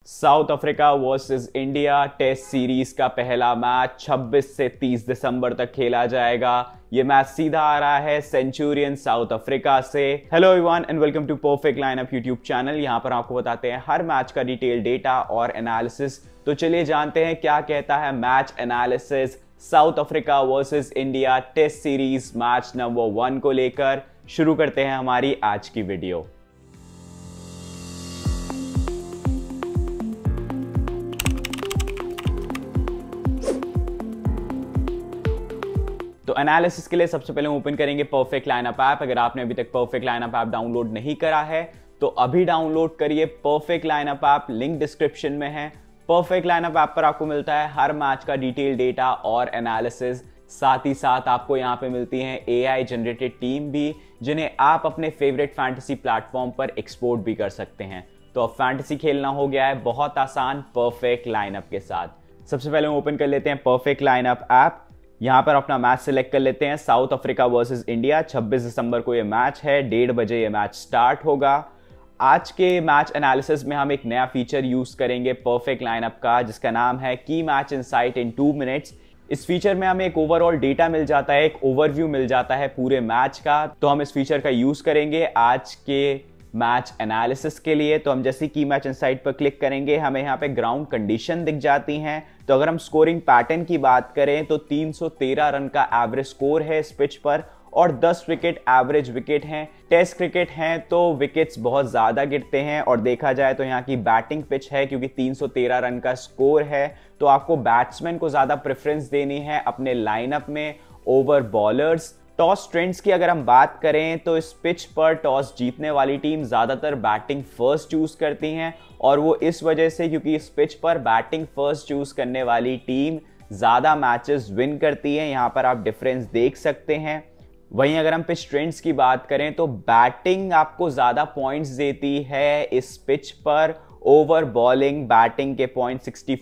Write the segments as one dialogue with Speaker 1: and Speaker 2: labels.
Speaker 1: South Africa versus India test series का पहला match 26 से 30 दिसंबर तक खेला जाएगा। ये मैच सीधा आ रहा है सेंचुरियन साउथ अफ्रीका से। Hello everyone and welcome to perfect lineup YouTube channel. यहां पर आपको बताते हैं हर मैच का डिटेल डेटा और एनालिसिस। तो चलिए जानते हैं क्या कहता है match analysis South Africa versus India test series match number 1 को लेकर। शुरू करते हैं हमारी आज की वीडियो। तो एनालिसिस के लिए सबसे पहले ओपन करेंगे परफेक्ट लाइनअप ऐप। अगर आपने अभी तक परफेक्ट लाइनअप ऐप डाउनलोड नहीं करा है तो अभी डाउनलोड करिए perfect lineup app, link description में है। परफेक्ट लाइनअप ऐप पर आपको मिलता है हर मैच का डिटेल डेटा और एनालिसिस। साथ ही साथ आपको यहाँ पे मिलती है AI जनरेटेड टीम भी, जिन्हें आप अपने फेवरेट फैंटेसी प्लेटफॉर्म पर एक्सपोर्ट भी कर सकते हैं। तो अब फैंटेसी खेलना हो गया है बहुत आसान परफेक्ट लाइनअप के साथ। सबसे पहले हम ओपन कर लेते हैं परफेक्ट लाइनअप ऐप। यहां पर अपना मैच सिलेक्ट कर लेते हैं साउथ अफ्रीका वर्सेस इंडिया। 26 दिसंबर को ये मैच है, 1:30 बजे ये मैच स्टार्ट होगा। आज के मैच एनालिसिस में हम एक नया फीचर यूज करेंगे परफेक्ट लाइनअप का, जिसका नाम है key match insight in 2 minutes. इस फीचर में हमें एक ओवरऑल डेटा मिल जाता है, एक ओवरव्यू मिल जाता है पूरे मैच का। तो हम इस फीचर का यूज करेंगे आज के मैच एनालिसिस के लिए। तो हम जैसे की मैच इनसाइट पर क्लिक करेंगे हमें यहाँ पे ग्राउंड कंडीशन दिख जाती हैं। तो अगर हम स्कोरिंग पैटर्न की बात करें तो 313 रन का एवरेज स्कोर है इस पिच पर और 10 विकेट एवरेज विकेट हैं। टेस्ट क्रिकेट हैं तो विकेट्स बहुत ज्यादा गिरते हैं और देखा जाए तो यहाँ की बैटिंग पिच है, क्योंकि 313 रन का स्कोर है तो आपको बैट्समैन को ज्यादा प्रेफरेंस देनी है अपने लाइनअप में ओवर बॉलर्स। टॉस ट्रेंड्स की अगर हम बात करें तो इस पिच पर टॉस जीतने वाली टीम ज्यादातर बैटिंग फर्स्ट चूज करती हैं, और वो इस वजह से क्योंकि इस पिच पर बैटिंग फर्स्ट चूज करने वाली टीम ज्यादा मैचेस विन करती है। यहां पर आप डिफरेंस देख सकते हैं। वहीं अगर हम पिच ट्रेंड्स की बात करें तो बैटिंग आपको ज्यादा पॉइंट्स देती है इस पिच पर। ओवर बॉलिंग बैटिंग के पॉइंट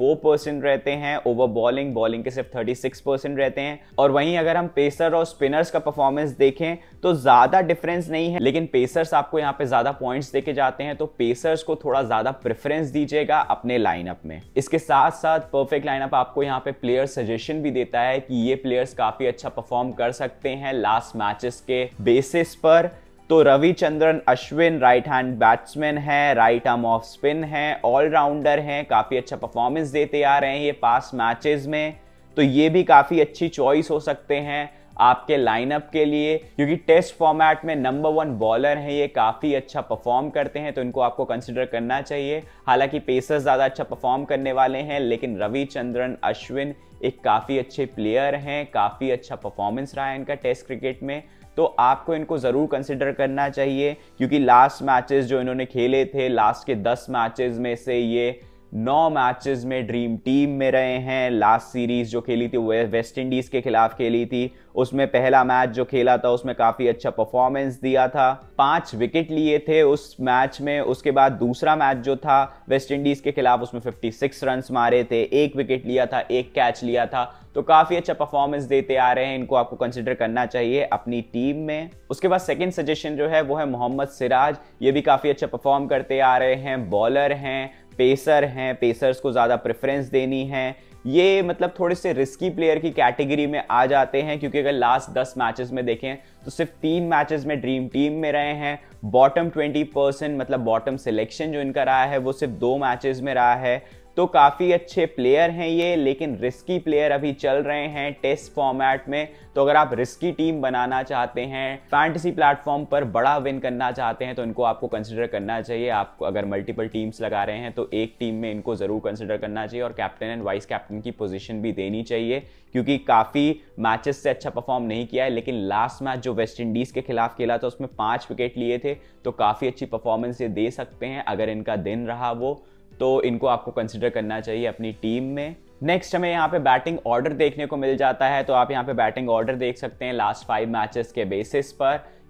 Speaker 1: 64% रहते हैं, ओवर बॉलिंग बॉलिंग के सिर्फ 36% रहते हैं। और वहीं अगर हम पेसर और स्पिनर्स का परफॉर्मेंस देखें तो ज्यादा डिफरेंस नहीं है, लेकिन पेसर्स आपको यहाँ पे ज्यादा पॉइंट्स देके जाते हैं, तो पेसर्स को थोड़ा ज्यादा प्रेफरेंस दीजिएगा अपने लाइनअप में। इसके साथ साथ परफेक्ट लाइनअप आपको यहाँ पे प्लेयर सजेशन भी देता है कि ये प्लेयर्स काफी अच्छा परफॉर्म कर सकते हैं लास्ट मैचेस के बेसिस पर। तो Ravichandran Ashwin right hand batsman है, राइट आर्म ऑफ स्पिन है, ऑलराउंडर हैं, काफी अच्छा परफॉर्मेंस देते आ रहे हैं ये पास मैचेस में। तो ये भी काफी अच्छी चॉइस हो सकते हैं आपके लाइनअप के लिए, क्योंकि टेस्ट फॉर्मेट में नंबर 1 बॉलर हैं, ये काफी अच्छा परफॉर्म करते हैं तो इनको आपको कंसिडर करना चाहिए। हालांकि पेसर्स ज्यादा अच्छा परफॉर्म करने वाले हैं, लेकिन रविचंद्रन अश्विन एक काफी अच्छे प्लेयर हैं, काफी अच्छा परफॉर्मेंस रहा है इनका टेस्ट क्रिकेट में, तो आपको इनको जरूर कंसिडर करना चाहिए। क्योंकि लास्ट मैचेस जो इन्होंने खेले थे, लास्ट के 10 मैचेस में से ये 9 मैचेस में ड्रीम टीम में रहे हैं। लास्ट सीरीज जो खेली थी वो वेस्ट इंडीज के खिलाफ खेली थी, उसमें पहला मैच जो खेला था उसमें काफी अच्छा परफॉर्मेंस दिया था, 5 विकेट लिए थे उस मैच में। उसके बाद दूसरा मैच जो था वेस्ट इंडीज के खिलाफ उसमें 56 रन मारे थे, 1 विकेट लिया था, 1 कैच लिया था। तो काफी अच्छा परफॉर्मेंस देते आ रहे हैं, इनको आपको कंसिडर करना चाहिए अपनी टीम में। उसके बाद सेकंड सजेशन जो है वो है मोहम्मद सिराज। ये भी काफी अच्छा परफॉर्म करते आ रहे हैं, बॉलर हैं, पेसर हैं, पेसर्स को ज्यादा प्रेफरेंस देनी है। ये मतलब थोड़े से रिस्की प्लेयर की कैटेगरी में आ जाते हैं, क्योंकि अगर लास्ट 10 मैचेस में देखें तो सिर्फ 3 मैचेस में ड्रीम टीम में रहे हैं। बॉटम 20% मतलब बॉटम सिलेक्शन जो इनका रहा है वो सिर्फ 2 मैचेस में रहा है। तो काफी अच्छे प्लेयर हैं ये, लेकिन रिस्की प्लेयर अभी चल रहे हैं टेस्ट फॉर्मेट में। तो अगर आप रिस्की टीम बनाना चाहते हैं, फैंटेसी प्लेटफॉर्म पर बड़ा विन करना चाहते हैं, तो इनको आपको कंसिडर करना चाहिए। आप अगर मल्टीपल टीम्स लगा रहे हैं तो एक टीम में इनको जरूर कंसिडर करना चाहिए और कैप्टन एंड वाइस कैप्टन की पोजीशन भी देनी चाहिए, क्योंकि काफी मैचेस से अच्छा परफॉर्म नहीं किया है। लेकिन लास्ट मैच जो वेस्ट इंडीज के खिलाफ खेला था उसमें 5 विकेट लिए थे, तो काफी अच्छी परफॉर्मेंस ये दे सकते हैं अगर इनका दिन रहा वो। तो इनको आपको कंसिडर करना चाहिए अपनी टीम में। नेक्स्ट हमें यहाँ पे बैटिंग ऑर्डर देखने को मिल जाता है। तो आप यहाँ पे बैटिंग ऑर्डर देख सकते हैं लास्ट 5 मैचेस के बेसिस पर।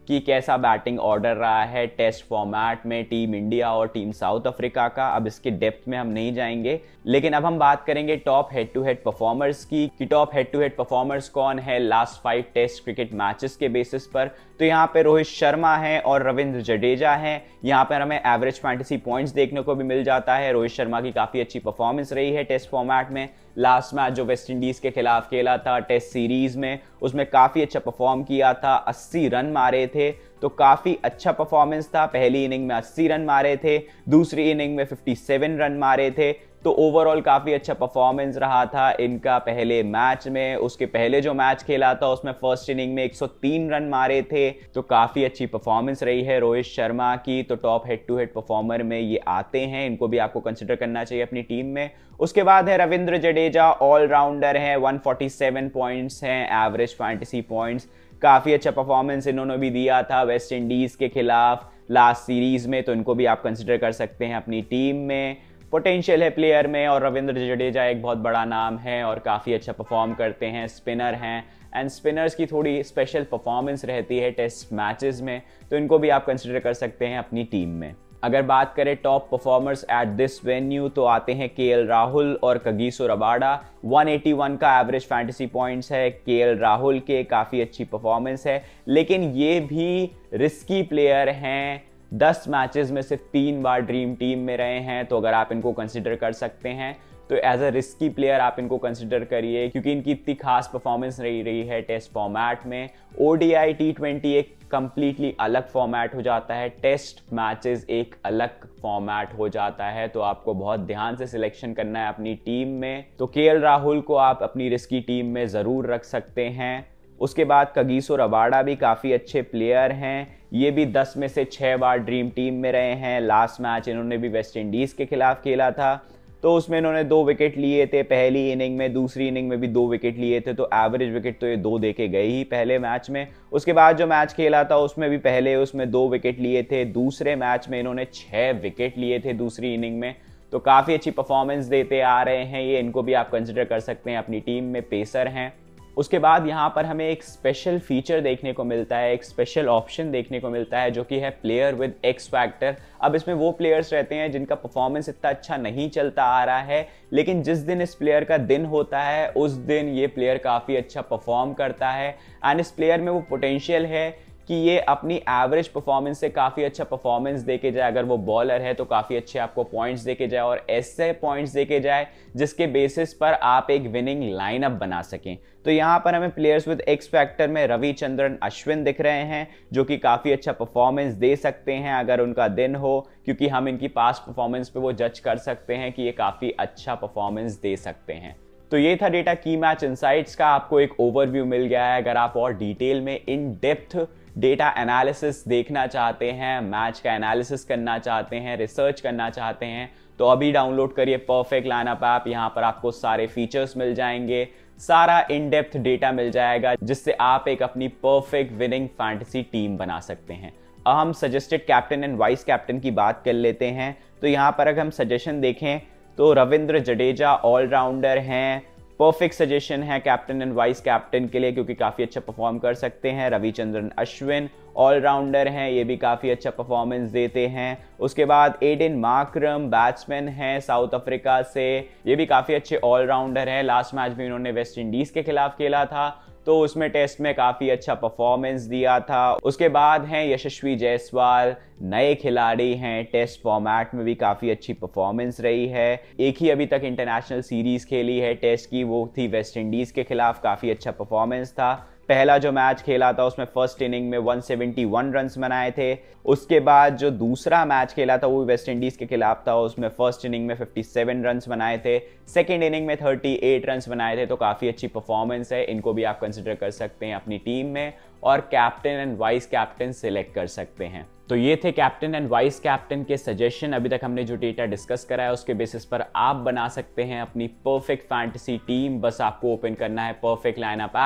Speaker 1: कि कैसा बैटिंग ऑर्डर रहा है टेस्ट फॉर्मेट में टीम इंडिया और टीम साउथ अफ्रीका का। अब इसके डेप्थ में हम नहीं जाएंगे, लेकिन अब हम बात करेंगे top head to head performers की कि top head to head performers कौन है लास्ट 5 टेस्ट क्रिकेट मैचेस के बेसिस पर। तो यहाँ पे रोहित शर्मा है और रविंद्र जडेजा है। यहाँ पर हमें एवरेज फैंटेसी पॉइंट्स देखने को भी मिल जाता है। रोहित शर्मा की काफी अच्छी परफॉर्मेंस रही है टेस्ट फॉर्मेट में। लास्ट मैच जो वेस्ट इंडीज के खिलाफ खेला था टेस्ट सीरीज में, उसमें काफी अच्छा परफॉर्म किया था, 80 रन मारे थे, तो काफी अच्छा परफॉर्मेंस था। पहली इनिंग में 80 रन मारे थे, दूसरी इनिंग में 57 रन मारे थे, तो ओवरऑल काफी अच्छा परफॉर्मेंस रहा था इनका पहले मैच में। उसके पहले जो मैच खेला था उसमें फर्स्ट इनिंग में 103 रन मारे थे, तो काफी अच्छी परफॉर्मेंस रही है रोहित शर्मा की। तो top head to head performer में ये आते हैं, इनको भी आपको कंसिडर करना चाहिए अपनी टीम में। उसके बाद है रविंद्र जडेजा, ऑलराउंडर है, 147 पॉइंट्स हैं एवरेज फैंटेसी पॉइंट्स। काफी अच्छा परफॉर्मेंस इन्होंने भी दिया था वेस्ट इंडीज के खिलाफ लास्ट सीरीज में, तो इनको भी आप कंसिडर कर सकते हैं अपनी टीम में। पोटेंशियल है प्लेयर में, और रविंद्र जडेजा एक बहुत बड़ा नाम है और काफ़ी अच्छा परफॉर्म करते हैं, स्पिनर हैं, एंड स्पिनर्स की थोड़ी स्पेशल परफॉर्मेंस रहती है टेस्ट मैचेस में, तो इनको भी आप कंसिडर कर सकते हैं अपनी टीम में। अगर बात करें top performers at this venue तो आते हैं केएल राहुल और कगिसो रबाडा। 181 का एवरेज फैंटेसी पॉइंट्स है केएल राहुल के, काफ़ी अच्छी परफॉर्मेंस है, लेकिन ये भी रिस्की प्लेयर हैं। 10 मैचेस में सिर्फ 3 बार ड्रीम टीम में रहे हैं, तो अगर आप इनको कंसिडर कर सकते हैं तो एज अ रिस्की प्लेयर आप इनको कंसिडर करिए, क्योंकि इनकी इतनी खास परफॉर्मेंस नहीं रही है टेस्ट फॉर्मेट में। ओडीआई T20 एक कंप्लीटली अलग फॉर्मेट हो जाता है, टेस्ट मैचेस एक अलग फॉर्मेट हो जाता है, तो आपको बहुत ध्यान से सिलेक्शन करना है अपनी टीम में। तो केएल राहुल को आप अपनी रिस्की टीम में ज़रूर रख सकते हैं। उसके बाद कगिसो रबाडा भी काफ़ी अच्छे प्लेयर हैं, ये भी 10 में से 6 बार ड्रीम टीम में रहे हैं। लास्ट मैच इन्होंने भी वेस्ट इंडीज़ के खिलाफ खेला था, तो उसमें इन्होंने 2 विकेट लिए थे पहली इनिंग में, दूसरी इनिंग में भी 2 विकेट लिए थे, तो एवरेज विकेट तो ये 2 दे के गए ही पहले मैच में। उसके बाद जो मैच खेला था उसमें भी पहले उसमें 2 विकेट लिए थे, दूसरे मैच में इन्होंने 6 विकेट लिए थे दूसरी इनिंग में, तो काफ़ी अच्छी परफॉर्मेंस देते आ रहे हैं ये, इनको भी आप कंसिडर कर सकते हैं अपनी टीम में, पेसर हैं। उसके बाद यहाँ पर हमें एक स्पेशल फीचर देखने को मिलता है, एक स्पेशल ऑप्शन देखने को मिलता है, जो कि है प्लेयर विद एक्स फैक्टर। अब इसमें वो प्लेयर्स रहते हैं जिनका परफॉर्मेंस इतना अच्छा नहीं चलता आ रहा है, लेकिन जिस दिन इस प्लेयर का दिन होता है उस दिन ये प्लेयर काफ़ी अच्छा परफॉर्म करता है, एंड इस प्लेयर में वो पोटेंशियल है कि ये अपनी एवरेज परफॉर्मेंस से काफ़ी अच्छा परफॉर्मेंस देके जाए। अगर वो बॉलर है तो काफ़ी अच्छे आपको पॉइंट्स देके जाए, और ऐसे पॉइंट्स देके जाए जिसके बेसिस पर आप एक विनिंग लाइनअप बना सकें। तो यहाँ पर हमें प्लेयर्स विद एक्स फैक्टर में रविचंद्रन अश्विन दिख रहे हैं, जो कि काफ़ी अच्छा परफॉर्मेंस दे सकते हैं अगर उनका दिन हो, क्योंकि हम इनकी पास्ट परफॉर्मेंस पे वो जज कर सकते हैं कि ये काफ़ी अच्छा परफॉर्मेंस दे सकते हैं। तो ये था डेटा की मैच इनसाइट्स का, आपको एक ओवरव्यू मिल गया है। अगर आप और डिटेल में इन डेप्थ डेटा एनालिसिस देखना चाहते हैं, मैच का एनालिसिस करना चाहते हैं, रिसर्च करना चाहते हैं, तो अभी डाउनलोड करिए परफेक्ट लाइनअप ऐप। यहाँ पर आपको सारे फीचर्स मिल जाएंगे, सारा इन डेप्थ डेटा मिल जाएगा, जिससे आप एक अपनी परफेक्ट विनिंग फैंटेसी टीम बना सकते हैं। अब हम suggested captain and vice captain की बात कर लेते हैं। तो यहाँ पर अगर हम सजेशन देखें तो रविंद्र जडेजा ऑलराउंडर हैं, परफेक्ट सजेशन है कैप्टन एंड वाइस कैप्टन के लिए, क्योंकि काफ़ी अच्छा परफॉर्म कर सकते हैं। रविचंद्रन अश्विन ऑलराउंडर हैं, ये भी काफ़ी अच्छा परफॉर्मेंस देते हैं। उसके बाद एडन मार्करम बैट्समैन हैं साउथ अफ्रीका से, ये भी काफ़ी अच्छे ऑलराउंडर हैं। लास्ट मैच भी इन्होंने वेस्ट इंडीज़ के खिलाफ खेला था, तो उसमें टेस्ट में काफ़ी अच्छा परफॉर्मेंस दिया था। उसके बाद हैं यशस्वी जायसवाल, नए खिलाड़ी हैं, टेस्ट फॉर्मेट में भी काफ़ी अच्छी परफॉर्मेंस रही है। एक ही अभी तक इंटरनेशनल सीरीज़ खेली है टेस्ट की, वो थी वेस्ट इंडीज़ के खिलाफ, काफ़ी अच्छा परफॉर्मेंस था। पहला जो मैच खेला था उसमें फर्स्ट इनिंग में 171 रन्स बनाए थे। उसके बाद जो दूसरा मैच खेला था वो वेस्ट इंडीज़ के खिलाफ था, उसमें फर्स्ट इनिंग में 57 रन्स बनाए थे, सेकेंड इनिंग में 38 रन्स बनाए थे, तो काफ़ी अच्छी परफॉर्मेंस है। इनको भी आप कंसिडर कर सकते हैं अपनी टीम में, और captain and vice captain select कर सकते हैं। तो ये थे कैप्टन एंड वाइस कैप्टन के सजेशन। अभी तक हमने जो डेटा डिस्कस करा है उसके बेसिस पर आप बना सकते हैं अपनी परफेक्ट फैंटेसी टीम। बस आपको ओपन करना है परफेक्ट लाइनअप ऐप,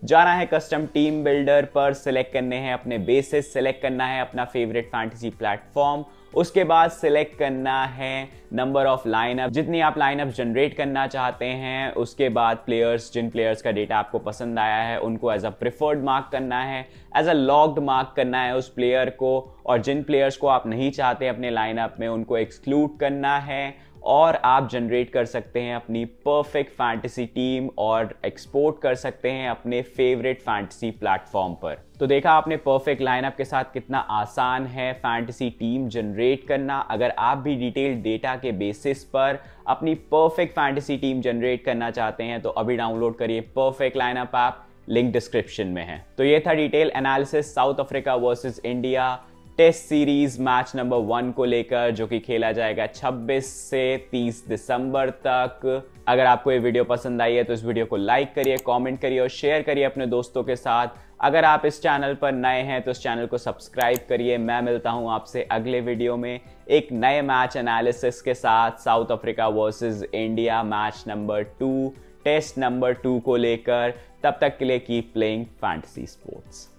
Speaker 1: जाना है कस्टम टीम बिल्डर पर, सिलेक्ट करने हैं अपने बेसिस, सिलेक्ट करना है अपना फेवरेट फैंटेसी प्लेटफॉर्म, उसके बाद सिलेक्ट करना है नंबर ऑफ लाइनअप, जितनी आप लाइनअप जनरेट करना चाहते हैं। उसके बाद प्लेयर्स, जिन प्लेयर्स का डेटा आपको पसंद आया है उनको एज अ प्रिफर्ड मार्क करना है, एज अ लॉग्ड मार्क करना है उस प्लेयर को, और जिन प्लेयर्स को आप नहीं चाहते अपने लाइनअप में उनको एक्सक्लूड करना है। और आप जनरेट कर सकते हैं अपनी परफेक्ट फैंटेसी टीम और एक्सपोर्ट कर सकते हैं अपने फेवरेट फैंटेसी प्लेटफॉर्म पर। तो देखा आपने परफेक्ट लाइनअप के साथ कितना आसान है फैंटेसी टीम जनरेट करना। अगर आप भी डिटेल्ड डेटा के बेसिस पर अपनी परफेक्ट फैंटेसी टीम जनरेट करना चाहते हैं तो अभी डाउनलोड करिए perfect lineup app, link description में है। तो ये था detail analysis South Africa versus India test series match number 1 को लेकर, जो कि खेला जाएगा 26 से 30 दिसंबर तक। अगर आपको ये वीडियो पसंद आई है तो इस वीडियो को लाइक करिए, कमेंट करिए और शेयर करिए अपने दोस्तों के साथ। अगर आप इस चैनल पर नए हैं तो इस चैनल को सब्सक्राइब करिए। मैं मिलता हूं आपसे अगले वीडियो में एक नए मैच एनालिसिस के साथ, South Africa versus India match number 2 test number 2 को लेकर। तब तक के लिए कीप प्लेइंग फैंटेसी स्पोर्ट्स।